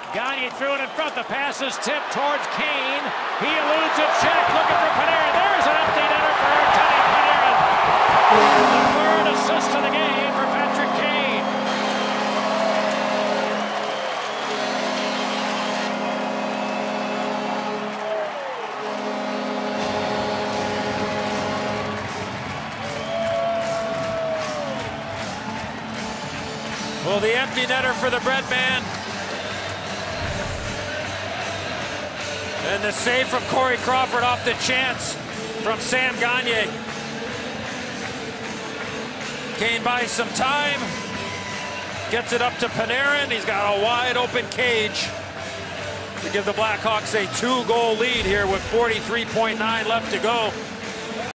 Gagne threw it in front. The pass is tipped towards Kane. He eludes it. Check looking for Panarin. There's an empty netter for Artemi Panarin. The third assist of the game for Patrick Kane. Well, the empty netter for the Breadman. And the save from Corey Crawford off the chance from Sam Gagne. Kane buys some time, gets it up to Panarin. He's got a wide open cage to give the Blackhawks a 2-goal lead here with 43.9 left to go.